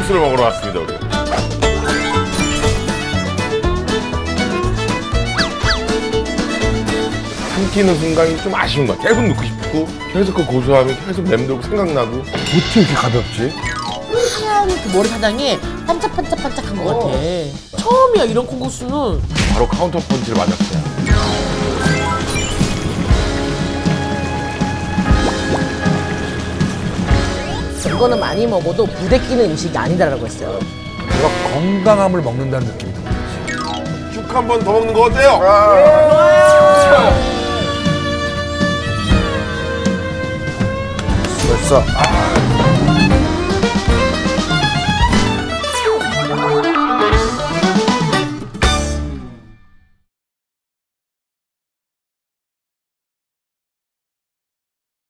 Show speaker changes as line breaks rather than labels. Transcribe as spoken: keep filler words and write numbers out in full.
콩국수를 먹으러 왔습니다, 우리. 삼키는 순간이 좀 아쉬운 거야. 계속 넣고 싶고 계속 그 고소함이 계속 맴돌고 생각나고 어떻게 이렇게 가볍지?
하얀 그 머리 사장이 반짝반짝반짝한 것 같아. 처음이야 이런 콩국수는.
바로 카운터 펀치를 맞았어요.
이거는 많이 먹어도 부대 끼는 음식이 아니다라고 했어요.
뭔가 건강함을 먹는다는 느낌이 들어요.
쭉 한 번 더 먹는 거 어때요?
벌써. 아.